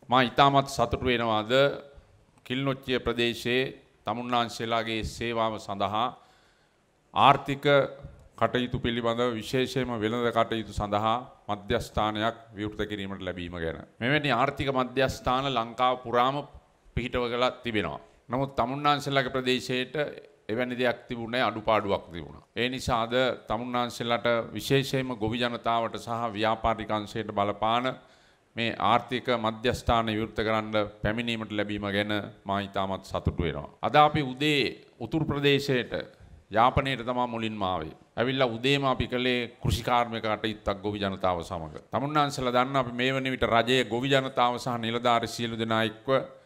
මා ඉතාමත් සතුටු වෙනවා අද කිල්නොච්චිය ප්‍රදේශයේ තමුන්නාන්සේලාගේ සේවාව සඳහා ආර්ථික කටයුතු පිළිබඳව විශේෂයෙන්ම වෙළඳ කටයුතු සඳහා මධ්‍යස්ථානයක් විවෘත කිරීමට ලැබීම ගැන. මෙවැනි ආර්ථික මධ්‍යස්ථාන ලංකාව පුරාම පිහිටවලා තිබෙනවා. නමුත් තමුන්නාන්සේලාගේ ප්‍රදේශයට එවැනි දෙයක් තිබුණේ අඩුපාඩුවක් තිබුණා. ඒ නිසා අද තමුන්නාන්සේලාට විශේෂයෙන්ම ගොවි ජනතාවට සහ ව්‍යාපාරික අංශයට බලපාන මේ ආර්ථික මධ්‍යස්ථාන විවෘත කරන්න පැමිණීමට ලැබීම ගැන මා ඉතාමත් සතුටු වෙනවා. අද අපි උදේ උතුරු ප්‍රදේශයට යාපනයට තමයි මුලින්ම ආවේ. ඇවිල්ලා උදේම අපි කළේ කෘෂිකාර්මික කටයුත්තක් ගොවි ජනතාව සමග. තමුන්නාන්සේලා දන්න අපි මේ වන විට රජයේ ගොවි ජනතාව සහ නිලධාරි සියලු දෙනා එක්ව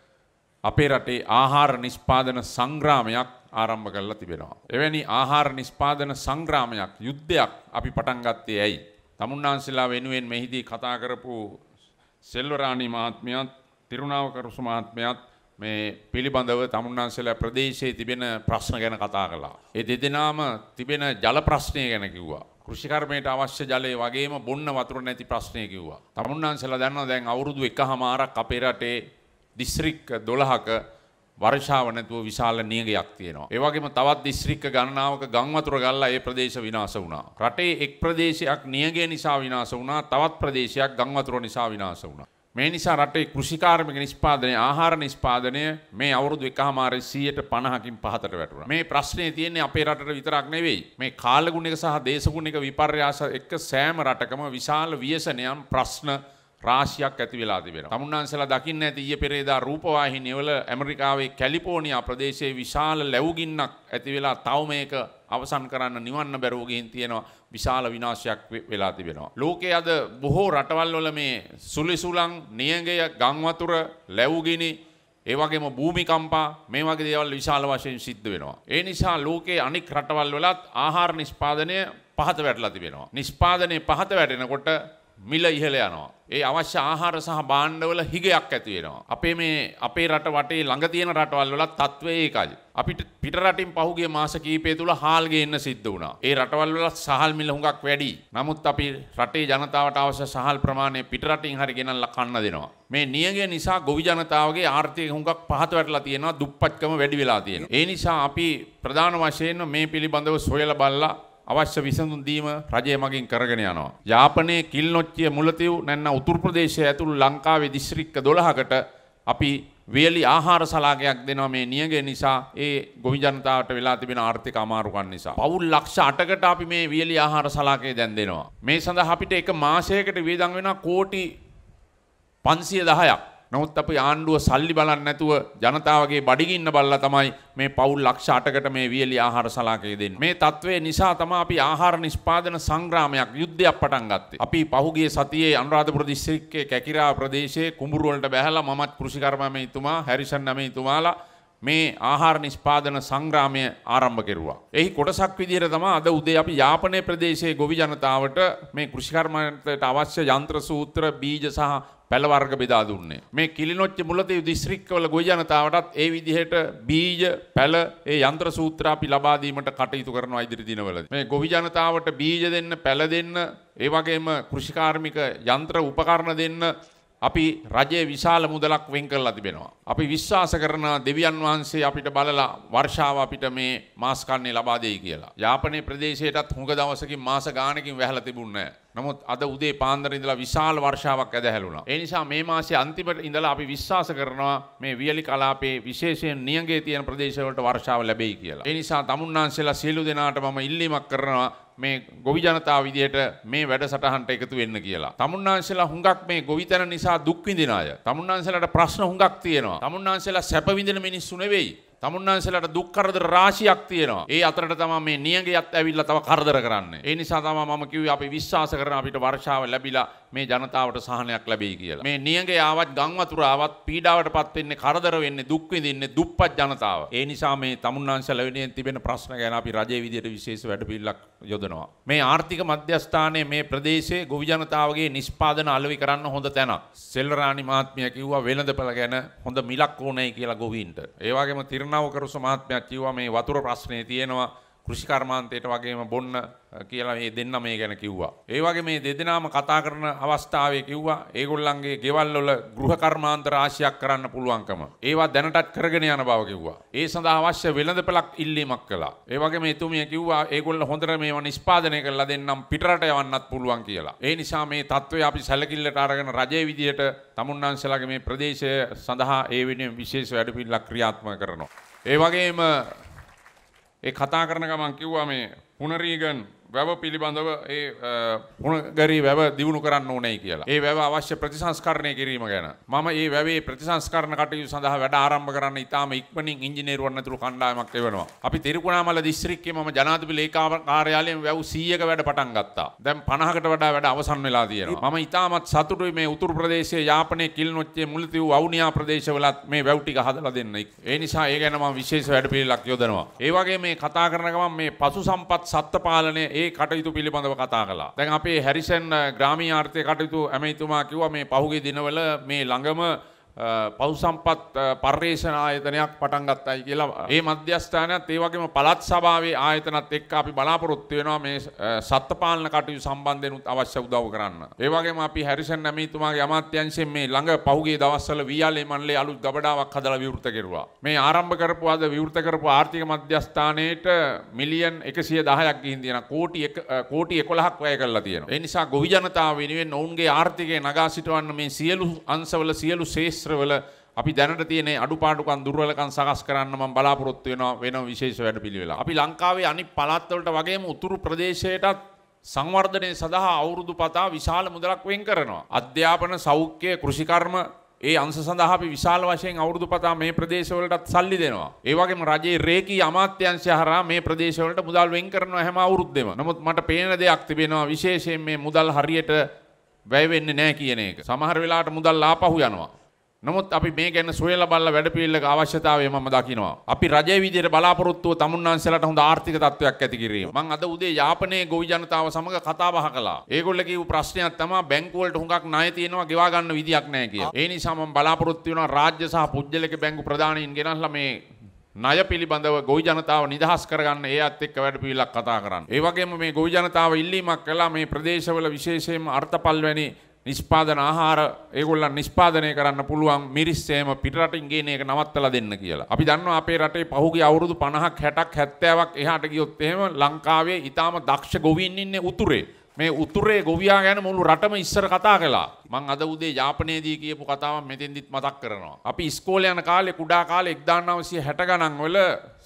අපේ රටේ ආහාර නිෂ්පාදන සංග්‍රාමයක් ආරම්භ කරලා තිබෙනවා. එවැනි ආහාර නිෂ්පාදන සංග්‍රාමයක් යුද්ධයක් අපි පටන් ගත්තේ ඇයි? තමුන්නාන්සේලා වෙනුවෙන් මෙහිදී කතා කරපු සෙල්වරාණි මහත්මියත් තිරුණාවකරුස මහත්මියත් මේ පිළිබඳව තමුන්නාන්සේලා ප්‍රදේශයේ තිබෙන ප්‍රශ්න ගැන කතා කළා. ඒ දෙදෙනාම තිබෙන ජල ප්‍රශ්නය ගැන කිව්වා. කෘෂිකර්මයට අවශ්‍ය ජලය වගේම බොන්න වතුර නැති ප්‍රශ්නය කිව්වා. තමුන්නාන්සේලා දන්නවා දැන් අවුරුදු 1කමාරක් අපේ රටේ දිස්ත්‍රික් 12ක වර්ෂාව නැතුව විශාල නියගයක් තියෙනවා. ඒ වගේම තවත් දිස්ත්‍රික්ක ගණනාවක ගම් වතුර ගල්ලා ඒ ප්‍රදේශ විනාශ වුණා. රටේ එක් ප්‍රදේශයක් නියගය නිසා විනාශ වුණා, තවත් ප්‍රදේශයක් ගම් වතුර නිසා විනාශ වුණා. මේ නිසා රටේ කෘෂිකාර්මික නිෂ්පාදනය, ආහාර නිෂ්පාදනය මේ අවුරුදු 1කමාරේ 150කින් පහතට වැටුණා. මේ ප්‍රශ්නේ තියෙන්නේ අපේ රටට විතරක් නෙවෙයි. මේ කාලගුණික සහ දේශගුණික විපර්යාස එක්ක සෑම රටකම විශාල ව්‍යසනයන් ප්‍රශ්න රාශියක් ඇති වෙලා තිබෙනවා. තමුන්නාන්සේලා දකින්න ඇති ඊයේ පෙරේදා රූපවාහිනිය වල ඇමරිකාවේ කැලිෆෝනියා ප්‍රදේශයේ විශාල ලැබුගින්නක් ඇති වෙලා තව මේක අවසන් කරන්න නිවන්න බැරුව ගිහින් තියෙනවා. විශාල විනාශයක් වෙලා තිබෙනවා. ලෝකයේ අද බොහෝ රටවල් වල මේ සුලිසුලං, නියඟය, ගම් වතුර, ලැබුගිනි, ඒ වගේම භූමිකම්පා මේ වගේ දේවල් විශාල වශයෙන් සිද්ධ වෙනවා. ඒ නිසා ලෝකයේ අනෙක් රටවල් වලත් ආහාර නිෂ්පාදනය පහත වැටලා තිබෙනවා. නිෂ්පාදනය පහත වැටෙනකොට මිල ඉහළ යනවා. ඒ අවශ්‍ය ආහාර සහ භාණ්ඩවල හිගයක් ඇති වෙනවා. අපේ රට වටේ ළඟ තියෙන රටවල් වලත් තත්ත්වය ඒකයි. අපිට පිට රටින් පහුගිය මාස කිහිපය තුල හාල් ගේන්න සිද්ධ වුණා. ඒ රටවල් වල සහල් මිල හුඟක් වැඩි. නමුත් අපි රටේ ජනතාවට අවශ්‍ය සහල් ප්‍රමාණය පිට රටින් හරි ගෙනල්ලා කන්න දෙනවා. මේ නියගය නිසා ගොවි ජනතාවගේ ආර්ථිකය හුඟක් පහත වැටලා තියෙනවා, දුප්පත්කම වැඩි වෙලා තියෙනවා. ඒ නිසා අපි ප්‍රධාන වශයෙන් මේ පිළිබඳව සොයලා බලලා අවශ්‍ය විසඳුම් දීම රජය මගින් කරගෙන යනවා. යාපනයේ කිල්නොච්චිය මුලතිව් නැත්නම් උතුරු ප්‍රදේශයේ ඇතුළු ලංකාවේ දිස්ත්‍රික්ක 12කට අපි වේලි ආහාර සලාකයක් දෙනවා මේ නියගය නිසා, ඒ ගොවි ජනතාවට වෙලා තිබෙන ආර්ථික අමාරුකම් නිසා. පවුල් ලක්ෂ 8කට අපි මේ වේලි ආහාර සලාකය දැන් දෙනවා. මේ සඳහා අපිට එක මාසයකට වියදම් වෙනවා කෝටි 510ක්. නමුත් අපි ආණ්ඩුව සල්ලි බලන්නේ නැතුව ජනතාවගේ බඩගින්න බලලා තමයි මේ පවුල් ලක්ෂ 8කට මේ වියලි ආහාර සලාකය දෙන්නේ. මේ තත්ත්වය නිසා තමයි අපි ආහාර නිෂ්පාදන සංග්‍රාමයක්, යුද්ධයක් පටන් ගත්තේ. අපි පහුගිය සතියේ අනුරාධපුර දිස්ත්‍රික්කයේ කැකිරාව ප්‍රදේශයේ කුඹුරු වලට බැහැලා මමත් කෘෂිකර්ම මැතිතුමා, හැරිසන් මැතිතුමාලා මේ ආහාර නිෂ්පාදන සංග්‍රාමය ආරම්භ කෙරුවා. එහි කොටසක් විදිහට තමයි අද උදේ අපි යාපනයේ ප්‍රදේශයේ ගොවි ජනතාවට මේ කෘෂිකර්මයට අවශ්‍ය යන්ත්‍ර සූත්‍ර, බීජ සහ පැල වර්ග බෙදා දුන්නේ. මේ කිලිනොච්චි මුලතිව් දිස්ත්‍රික්කවල ගොවි ජනතාවටත් ඒ විදිහට බීජ, පැල, ඒ යන්ත්‍ර සූත්‍ර අපි ලබා දීමට කටයුතු කරනවා ඉදිරි දිනවලදී. මේ ගොවි ජනතාවට බීජ දෙන්න, පැල දෙන්න, ඒ වගේම කෘෂිකාර්මික යන්ත්‍ර උපකරණ දෙන්න අපි රජයේ විශාල මුදලක් වෙන් කරලා තිබෙනවා. අපි විශ්වාස කරන දෙවියන් වහන්සේ අපිට බලලා වර්ෂාව අපිට මේ මාස කන්නේ ලබා දෙයි කියලා. යාපනයේ ප්‍රදේශයටත් හුඟ දවසකින් මාස ගානකින් වැහලා තිබුණේ නැහැ. නමුත් අද උදේ පාන්දර ඉඳලා විශාල වර්ෂාවක් ඇදහැළුණා. ඒ නිසා මේ මාසයේ අන්තිමට ඉඳලා අපි විශ්වාස කරනවා මේ වියලි කලාපයේ විශේෂයෙන් නියඟේ තියෙන ප්‍රදේශවලට වර්ෂාව ලැබෙයි කියලා. ඒ නිසා තමුන්නාන්සේලා සියලු දෙනාට මම ඉල්ලීමක් කරනවා මේ ගොවි ජනතාව විදියට මේ වැඩසටහනට එකතු වෙන්න කියලා. තමුන්නාන්සේලා හුඟක් මේ ගොවිතැන නිසා දුක් විඳින අය. තමුන්නාන්සේලාට ප්‍රශ්න හුඟක් තියෙනවා. තමුන්නාන්සේලා සැප විඳින මිනිස්සු නෙවෙයි. තමුන්නාන්සේලාට දුක් කරදර රාශියක් තියෙනවා. ඒ අතරට තමයි මේ නියඟයත් ඇවිල්ලා තව කරදර කරන්නේ. ඒ නිසා තමයි මම කිව්වේ අපි විශ්වාස කරන අපිට වර්ෂාව ලැබිලා මේ ජනතාවට සහනයක් ලැබෙයි කියලා. මේ නියඟය ආවත්, ගම් වතුර ආවත් පීඩාවටපත් වෙන්නේ, කරදර වෙන්නේ, දුක් විඳින්නේ දුප්පත් ජනතාව. ඒ නිසා මේ තමුන්නාන්සේලා වෙනුවෙන් තිබෙන ප්‍රශ්න ගැන අපි රජයේ විදියට විශේෂ වැඩපිළිවෙලක් යොදනවා. මේ ආර්ථික මධ්‍යස්ථානයේ මේ ප්‍රදේශයේ ගොවි ජනතාවගේ නිෂ්පාදන අලෙවි කරන්න හොඳ තැනක්. සෙල්වරාණි මහත්මිය කිව්වා වෙළඳපළ ගැන හොඳ මිලක් ඕනේ කියලා ගොවීන්ට. ඒ වගේම තිරුණාවකරුස මහත්මයා කිව්වා මේ වතුර ප්‍රශ්නේ තියෙනවා, කෘෂි කර්මාන්තයට වගේම බොන්න කියලා මේ දෙන්න මේ ගැන කිව්වා. ඒ වගේ මේ දෙදෙනාම කතා කරන අවස්ථාවේ කිව්වා ඒගොල්ලන්ගේ ගෙවල් වල ගෘහ කර්මාන්ත රාශියක් කරන්න පුළුවන්කම. ඒවා දැනටත් කරගෙන යන බව කිව්වා. ඒ සඳහා අවශ්‍ය වෙළඳපළක් ඉල්ලීමක් කළා. ඒ වගේම එතුමිය කිව්වා ඒගොල්ලෝ හොඳට මේවා නිෂ්පාදනය කරලා දෙන්නම් පිටරට යවන්නත් පුළුවන් කියලා. ඒ නිසා මේ තත්ත්වය අපි සැලකිල්ලට අරගෙන රජයේ විදියට තමුන්නාන්සලාගේ මේ ප්‍රදේශය සඳහා ඒ වෙනුවෙන් විශේෂ වැඩපිළිවෙලක් ක්‍රියාත්මක කරනවා. ඒ වගේම ඒ කතා කරන ගමන් කිව්වා මේ පුනරීගන් වැව පිළිබඳව ඒ පුනගරී වැව දියුණු කරන්න ඕනේ කියලා. ඒ වැව අවශ්‍ය ප්‍රතිසංස්කරණය කිරීම ගැන. මම මේ වැවේ ප්‍රතිසංස්කරණ කටයුතු සඳහා වැඩ ආරම්භ කරන්න ඉතාම ඉක්මනින් ඉංජිනේරුවන් ඇතුළු කණ්ඩායමක් එවනවා. අපි තිරිකුණාමල දිස්ත්‍රික්කයේ මම ජනාධිපති ලේකම් කාර්යාලයෙන් වැව් 100ක වැඩ පටන් ගත්තා. දැන් 50කට වඩා වැඩ අවසන් වෙලා තියෙනවා. මම ඉතාමත් සතුටුයි මේ උතුරු ප්‍රදේශයේ යාපනයේ කිල්නොච්චියේ මුල්තිව් වවුනියා ප්‍රදේශවලත් මේ වැව් ටික හදලා දෙන්න. ඒ නිසා ඒ ගැන මම විශේෂ වැඩ පිළිලක් යොදනවා. ඒ වගේ මේ කතා කරන ගමන් මේ පසු සම්පත් සත්ත්ව පාලනය ඒ කටයුතු පිළිබඳව කතා කළා. දැන් අපේ හැරිසන් ග්‍රාමීය ආර්ථික කටයුතු ඇමතිතුමා කිව්වා මේ පහුගිය දිනවල මේ ළඟම පහු සම්පත් පර්යේෂණ ආයතනයක් පටන් ගත්තයි කියලා. ඒ මධ්‍යස්ථානයත් ඒ වගේම පළාත් සභාවේ ආයතනත් එක්ක අපි බලාපොරොත්තු වෙනවා මේ සත්ත්ව පාලන කටයුතු සම්බන්ධයෙන් අවශ්‍ය උදව් කරන්න. ඒ වගේම අපි හැරිසන් ඇමතිතුමාගේ අමාත්‍යාංශයෙන් මේ ළඟ පහුගිය දවස්වල වියාලේ මණ්ඩලයේ අලුත් ගබඩාවක් හදලා විවෘත කෙරුවා. මේ ආරම්භ කරපු අද විවෘත කරපු ආර්ථික මධ්‍යස්ථානයේට මිලියන් 110ක් ගිහින් තියෙනවා. කෝටි 11ක් වැය කරලා තියෙනවා. ඒ නිසා ගොවි ජනතාව වෙනුවෙන් ඔවුන්ගේ ආර්ථිකය නගා සිටවන්න මේ සියලු අංශවල සියලු ශේෂ්ත්‍රවල අපි දැනට තියෙන අඩුපාඩුකම් දුර්වලකම් සකස් කරන්න මම බලාපොරොත්තු වෙන විශේෂ වැඩපිළිවෙලක්. අපි ලංකාවේ අනිත් පළාත් වලට වගේම උතුරු ප්‍රදේශයටත් සංවර්ධනය සඳහා අවුරුදු පතා විශාල මුදලක් වෙන් කරනවා. අධ්‍යාපන, සෞඛ්‍ය, කෘෂිකර්ම ඒ අංශ සඳහා අපි විශාල වශයෙන් අවුරුදු පතා මේ ප්‍රදේශවලටත් සල්ලි දෙනවා. ඒ වගේම රජයේ රේකී අමාත්‍යාංශය හරහා මේ ප්‍රදේශවලට මුදල් වෙන් කරනවා හැම අවුරුද්දෙම. නමුත් මට පේන දෙයක් තිබෙනවා විශේෂයෙන් මේ මුදල් හරියට වැය වෙන්නේ නැහැ කියන එක. සමහර වෙලාවට මුදල් ආපහු යනවා. නමුත් අපි මේ ගැන සොයලා බලලා වැඩපිළිවෙලක අවශ්‍යතාවය මම දකිනවා. අපි රජයේ විදියට බලාපොරොත්තුව තමුන්නාන්සලාට හොඳ ආර්ථික තත්ත්වයක් ඇති කිරීම. මම අද උදේ යාපනයේ ගොවි ජනතාව සමග කතා බහ කළා. ඒගොල්ලෝ කියපු ප්‍රශ්නයක් තමයි බැංකු වලට හුඟක් ණය තියෙනවා ගෙවා ගන්න විදියක් නැහැ කියලා. ඒ නිසා මම බලාපොරොත්තු වෙනවා රාජ්‍ය සහ පුජ්‍යලික බැංකු ප්‍රධානීන් ගෙනල්ලා මේ ණය පිළිබඳව ගොවි ජනතාව නිදහස් කරගන්න ඒත් එක්ක වැඩපිළිවෙලක් කතා කරන්න. ඒ වගේම මේ ගොවි ජනතාව ඉල්ලීමක් කළා මේ ප්‍රදේශවල විශේෂයෙන්ම අර්ථපල් වැනි නිෂ්පාදන ආහාර ඒගොල්ලන් නිෂ්පාදනය කරන්න පුළුවන් මිරිස්සේම පිටරටින් ගේන එක නවත්තලා දෙන්න කියලා. අපි දන්නවා අපේ රටේ පහුගිය අවුරුදු 50ක් 60ක් 70ක් එහාට ගියොත් එහෙම ලංකාවේ ඊටාම දක්ෂ ගොවීන් ඉන්නේ උතුරේ. මේ උතුරේ ගොවියා ගැන මුළු රටම ඉස්සර කතා කළා. මං අද උදේ යාපනයේදී කියපු කතාවක් මෙතෙන්දිත් මතක් කරනවා. අපි ඉස්කෝලේ යන කාලේ කුඩා කාලේ 1960 ගණන් වල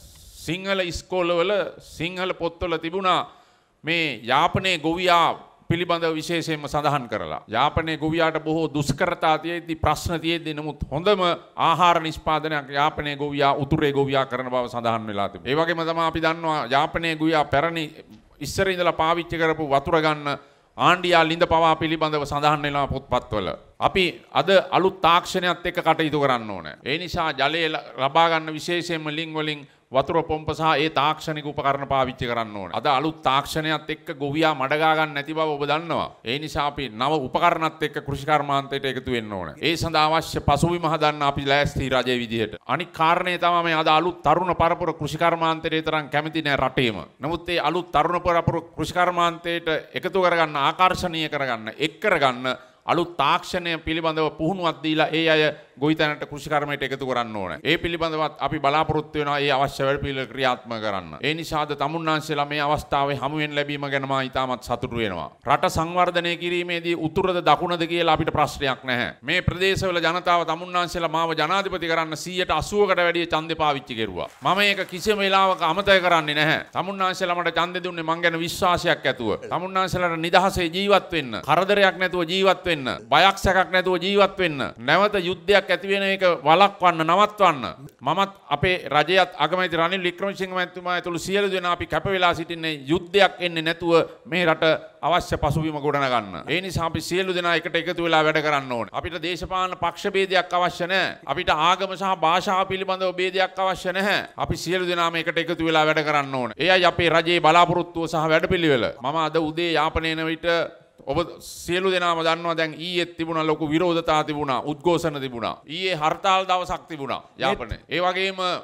සිංහල ඉස්කෝලවල සිංහල පොත්වල තිබුණා මේ යාපනයේ ගොවියා පිළිබඳව විශේෂයෙන්ම සඳහන් කරලා. යාපනයේ ගොවියාට බොහෝ දුෂ්කරතා තියෙද්දි ප්‍රශ්න තියෙද්දි නමුත් හොඳම ආහාර නිෂ්පාදනයක් යාපනයේ ගොවියා උතුරේ ගොවියා කරන බව සඳහන් වෙලා තිබෙනවා. ඒ වගේම තමයි අපි දන්නවා යාපනයේ ගොවියා පැරණි ඉස්සර ඉඳලා පාවිච්චි කරපු වතුර ගන්න ආණ්ඩියා ලිඳ පවා පිළිබඳව සඳහන් වෙනවා පොත්පත්වල. අපි අද අලුත් තාක්ෂණයත් එක්ක කටයුතු කරන්න ඕනේ. ඒ නිසා ජලය ලබා ගන්න විශේෂයෙන්ම ලිං වලින් වතුර පොම්ප සහ ඒ තාක්ෂණික උපකරණ පාවිච්චි කරන්න ඕනේ. අද අලුත් තාක්ෂණයත් එක්ක ගොවියා මඩගා ගන්න නැති බව ඔබ දන්නවා. ඒ නිසා අපි නව උපකරණත් එක්ක කෘෂි කර්මාන්තයට එකතු වෙන්න ඕනේ. ඒ සඳහා අවශ්‍ය පසුබිම හදන්න අපි ලෑස්ති රජයේ විදිහට. අනික් කාරණේ තමයි මේ අද අලුත් තරුණ පරපුර කෘෂි කර්මාන්තයට තරම් කැමති නැහැ රටේම. නමුත් ඒ අලුත් තරුණ පරපුර කෘෂි කර්මාන්තයට එකතු කරගන්න, ආකර්ෂණීය කරගන්න, එක් කරගන්න අලුත් තාක්ෂණය පිළිබඳව පුහුණුවක් දීලා ඒ අය ගොවිතැනට කෘෂි කර්මයට එකතු කරන්න ඕනේ. ඒ පිළිබඳවත් අපි බලාපොරොත්තු වෙනවා ඒ අවශ්‍ය වැඩපිළිවෙල ක්‍රියාත්මක කරන්න. ඒ නිසාද තමුන්නාන්සේලා මේ අවස්ථාවේ හමු වෙන ලැබීම ගැන මා ඉතාමත් සතුටු වෙනවා. රට සංවර්ධනය කිරීමේදී උතුරද දකුණද කියලා අපිට ප්‍රශ්නයක් නැහැ. මේ ප්‍රදේශවල ජනතාව තමුන්නාන්සේලා මාව ජනාධිපති කරන්න 180කට වැඩිය ඡන්දේ පාවිච්චි කෙරුවා. මම ඒක කිසිම වෙලාවක අමතක කරන්නේ නැහැ. තමුන්නාන්සේලා මට ඡන්දේ දුන්නේ මං ගැන විශ්වාසයක් ඇතුව. තමුන්නාන්සේලාට නිදහසේ ජීවත් වෙන්න, කරදරයක් නැතුව ජීවත් වෙන්න, බයක් සැකක් නැතුව ජීවත් වෙන්න, නැවත යුද්ධයක් ඇති වෙන එක වළක්වන්න, නවත්වන්න මමත් අපේ රජයත් අගමැති රනිල් වික්‍රමසිංහ මහත්මයා ඇතුළු සියලු දෙනා අපි කැප වෙලා සිටින්නේ යුද්ධයක් එන්නේ නැතුව මේ රට අවශ්‍ය පසුබිම ගොඩනගන්න. ඒ නිසා අපි සියලු දෙනා එකට එකතු වෙලා වැඩ කරන්න ඕනේ. අපිට දේශපාලන පක්ෂ ભેදයක් අවශ්‍ය නැහැ. අපිට ආගම සහ භාෂාව පිළිබඳව ભેදයක් අවශ්‍ය නැහැ. අපි සියලු දෙනාම එකට එකතු වෙලා වැඩ කරන්න ඕනේ. එයයි අපේ රජයේ බලාපොරොත්තුව සහ වැඩපිළිවෙල. මම අද උදේ යාපනයේන විට ඔබ සියලු දෙනාම දන්නවා දැන් ඊයේ තිබුණා ලොකු විරෝධතා තිබුණා, උද්ඝෝෂණ තිබුණා. ඊයේ හර්තාල් දවසක් තිබුණා යාපනයේ. ඒ වගේම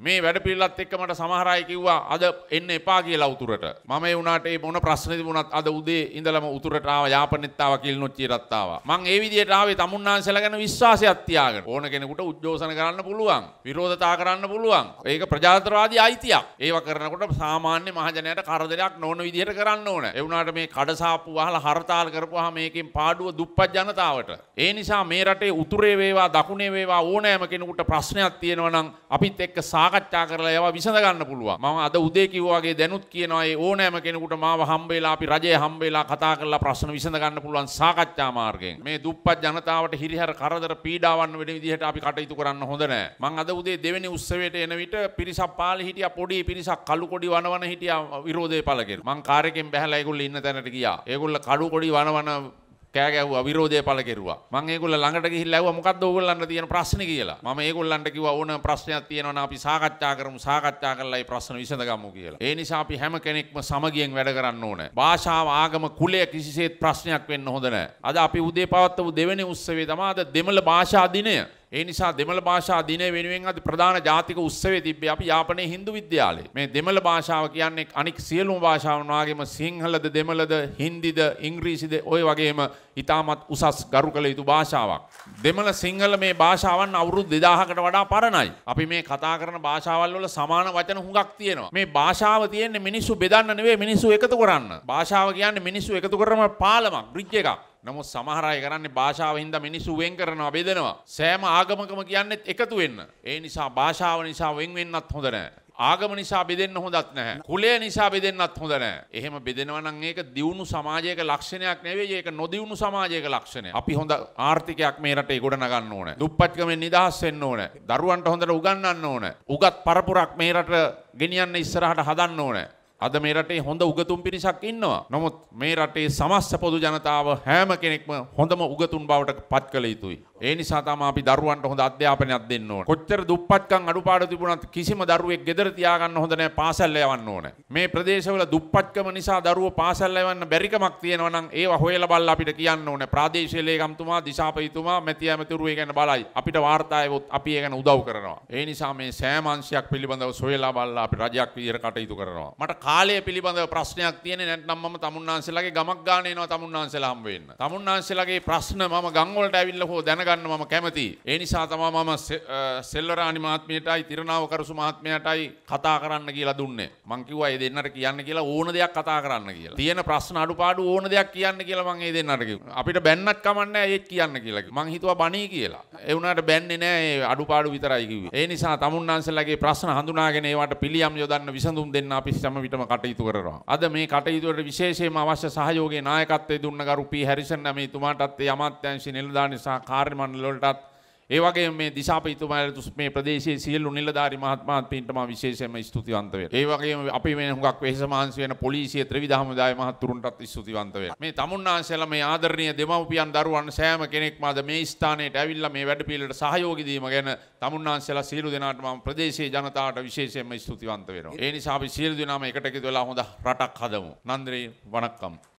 මේ වැඩපිළිවෙලත් එක්ක මට සමහර අය කිව්වා අද එන්න එපා කියලා උතුරට. මම ඒ වුණාට ඒ මොන ප්‍රශ්න තිබුණත් අද උදේ ඉඳලම උතුරට ආවා, යාපනයේත් ආවා, කිලිනොච්චියටත් ආවා. මං ඒ විදිහට ආවේ තමුන්නාන්සලා ගැන විශ්වාසයක් තියාගෙන. ඕන කෙනෙකුට උද්ඝෝෂණ කරන්න පුළුවන්, විරෝධතා කරන්න පුළුවන්. ඒක ප්‍රජාතන්ත්‍රවාදී අයිතියක්. ඒව කරනකොට සාමාන්‍ය මහජනයාට කරදරයක් නොවන විදිහට කරන්න ඕන. ඒ වුණාට මේ කඩසාප්පු වහලා හරතාල කරපුවාම මේකෙන් පාඩුව දුප්පත් ජනතාවට. ඒ නිසා මේ රටේ උතුරේ වේවා දකුණේ වේවා ඕනෑම කෙනෙකුට ප්‍රශ්නයක් තියෙනවා නම් අපිත් එක්ක සාකච්ඡා කරලා ඒවා විසඳ ගන්න පුළුවන්. මම අද උදේ කිව්වා වගේ දැනුත් කියනවා ඒ ඕනෑම කෙනෙකුට මාව හම්බ වෙලා අපි රජය හම්බ වෙලා කතා කරලා ප්‍රශ්න විසඳ ගන්න පුළුවන් සාකච්ඡා මාර්ගයෙන්. මේ දුප්පත් ජනතාවට හිරිහැර කරදර පීඩාවන් වෙන විදිහට අපි කටයුතු කරන්න හොඳ නැහැ. මම අද උදේ දෙවෙනි උත්සවයට එන විට පිරිසක් පාළේ හිටියා, පොඩි පිරිසක් කළු කොඩි වනවන හිටියා විරෝධය පළ කෙරුවා. මං කාර් එකෙන් බැහැලා ඒගොල්ලෝ ඉන්න තැනට ගියා. ඒගොල්ලෝ කළු කොඩි වනවන කෑ ගැහුවා, විරෝධය පළ කෙරුවා. මම ඒගොල්ලෝ ළඟට ගිහිල්ලා ඇහුවා මොකද්ද ඕගොල්ලන්ට තියෙන ප්‍රශ්නේ කියලා. මම ඒගොල්ලන්ට කිව්වා ඕන ප්‍රශ්නයක් තියෙනවා නම් අපි සාකච්ඡා කරමු, සාකච්ඡා කරලා ඒ ප්‍රශ්න විසඳගමු කියලා. ඒ නිසා අපි හැම කෙනෙක්ම සමගියෙන් වැඩ කරන්න ඕනේ. භාෂාව, ආගම, කුලය කිසිසේත් ප්‍රශ්නයක් වෙන්න හොඳ නැහැ. අද අපි උදේ පවත්වපු දෙවෙනි උත්සවයේ තමයි අද දෙමළ භාෂා දිනය. ඒ නිසා දෙමළ භාෂා දිනය වෙනුවෙන් අද ප්‍රධාන ජාතික උත්සවයේ තිබ්බේ අපි යාපනයේ හින්දු විද්‍යාලයේ. මේ දෙමළ භාෂාව කියන්නේ අනික් සියලුම භාෂාවන් වගේම සිංහලද, දෙමළද, හින්දිද, ඉංග්‍රීසිද ඔය වගේම ඉතාමත් උසස් ගරු කළ යුතු භාෂාවක්. දෙමළ සිංහල මේ භාෂාවන් අවුරුදු 2000කට වඩා පරණයි. අපි මේ කතා කරන භාෂාවල් වල සමාන වචන හුඟක් තියෙනවා. මේ භාෂාව තියෙන්නේ මිනිස්සු බෙදන්න නෙවෙයි, මිනිස්සු එකතු කරන්න. භාෂාව කියන්නේ මිනිස්සු එකතු කරන පාලමක්, බ්‍රිජ් එකක්. නමුත් සමහර අය කරන්නේ භාෂාව හින්දා මිනිස්සු වෙන් කරනවා, බෙදනවා. සෑම ආගමකම කියන්නේත් එකතු වෙන්න. ඒ නිසා භාෂාව නිසා වෙන් වෙන්නත් හොඳ නැහැ. ආගම නිසා බෙදෙන්න හොඳත් නැහැ. කුලය නිසා බෙදෙන්නත් හොඳ නැහැ. එහෙම බෙදෙනවා නම් ඒක දියුණු සමාජයක ලක්ෂණයක් නෙවෙයි, ඒක නොදියුණු සමාජයක ලක්ෂණයක්. අපි හොඳ ආර්ථිකයක් මේ රටේ ගොඩනගන්න ඕනේ. දුප්පත්කමෙන් නිදහස් වෙන්න ඕනේ. දරුවන්ට හොඳට උගන්වන්න ඕනේ. උගත් පරපුරක් මේ රට ගෙනියන්න ඉස්සරහට හදන්න ඕනේ. අද මේ රටේ හොඳ උගතුන් පිරිසක් ඉන්නවා. නමුත් මේ රටේ සමස්ත පොදු ජනතාව හැම කෙනෙක්ම හොඳම උගතුන් බවට පත් කළ යුතුයි. ඒ නිසා තමයි අපි දරුවන්ට හොඳ අධ්‍යාපනයක් දෙන්න ඕනේ. කොච්චර දුප්පත්කම් අඩුපාඩු තිබුණත් කිසිම දරුවෙක් ගෙදර තියාගන්න හොඳ නැහැ, පාසල් යවන්න ඕනේ. මේ ප්‍රදේශවල දුප්පත්කම නිසා දරුවෝ පාසල් යවන්න බැරි කමක් තියෙනවා නම් ඒවා හොයලා බලලා අපිට කියන්න ඕනේ. ප්‍රාදේශීය ලේකම්තුමා, දිසාපතිතුමා, මැති ඇමතිවරු ඒ ගැන බලයි. අපිට වාර්තා ආවොත් අපි ඒ ගැන උදව් කරනවා. ඒ නිසා මේ සෑම අංශයක් පිළිබඳව සොයලා බලලා අපි රජයක් විදියට කටයුතු කරනවා. මට කාලය පිළිබඳව ප්‍රශ්නයක් තියෙන්නේ නැත්නම් මම තමුන්නාන්සලාගේ ගමක් ගාන එනවා තමුන්නාන්සලා හම්බ වෙන්න. තමුන්නාන්සලාගේ ප්‍රශ්න මම ගම් වලට ඇවිල්ලා හො දැනගන්න මම කැමතියි. ඒ නිසා තමයි මම සෙල්වරාණි මහත්මියටයි තිරනාව කරසු මහත්මයාටයි කතා කරන්න කියලා දුන්නේ. මං කිව්වා ඒ දෙන්නට කියන්න කියලා ඕන දෙයක් කතා කරන්න කියලා. තියෙන ප්‍රශ්න අඩුපාඩු ඕන දෙයක් කියන්න කියලා මං ඒ දෙන්නට කිව්වා. අපිට බැන්නත් කමන්නේ ඒත් කියන්න කියලා. මං හිතුවා බණී කියලා. ඒ වුණාට බැන්නේ නැහැ, ඒ අඩුපාඩු විතරයි කිව්වේ. ඒ නිසා තමුන්නාන්සලාගේ ප්‍රශ්න හඳුනාගෙන ඒවට පිළියම් යොදන්න විසඳුම් දෙන්න අපි හැම විටම කටයුතු කරනවා. අද මේ කටයුතුවලට විශේෂයෙන්ම අවශ්‍ය සහයෝගයේ නායකත්වයේ දුන්න ගරු පී හැරිසන් මහතුමාටත් ඒ අමාත්‍යාංශ නිලධාරී සහ කාර්ය මණ්ඩල වලටත් ඒ වගේම මේ දිසාපතිතුමාට මේ ප්‍රදේශයේ සියලු නිලධාරී මහත්මයාන්ට මම විශේෂයෙන්ම ස්තුතිවන්ත වෙනවා. ඒ වගේම අපි මේ හුඟක් වෙහෙස මහන්සි වෙන පොලිසිය ත්‍රිවිධ හමුදාවේ මහතුරුන්ටත් ස්තුතිවන්ත වෙනවා. මේ තමුන්නාන්සලා මේ ආදරණීය දෙමව්පියන් දරුවන් සෑම කෙනෙක්ම අද මේ ස්ථානයට ඇවිල්ලා මේ වැඩපිළිවෙලට සහයෝගී දීම ගැන තමුන්නාන්සලා සියලු දෙනාට මම ප්‍රදේශීය ජනතාවට විශේෂයෙන්ම ස්තුතිවන්ත වෙනවා. ඒ නිසා අපි සියලු දෙනාම එකට එකතු වෙලා හොඳ රටක් හදමු. නන්දි වණක්කම්.